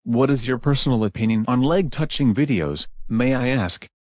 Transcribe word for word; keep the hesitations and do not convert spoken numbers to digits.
What is your personal opinion on leg touching videos, may I ask?